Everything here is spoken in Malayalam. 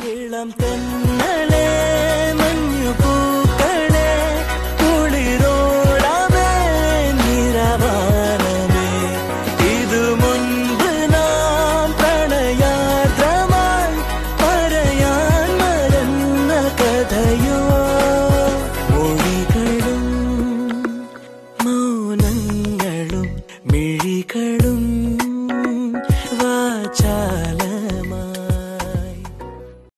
ഇളം തെന്നലേ മഞ്ഞു പൂക്കളേ കുളിരോളമേ നിറവാനമേ ഇതു മുൻപ് നാം പ്രണയാർദ്രമായി പറയാൻ മറന്ന കഥയോ മൗനങ്ങളും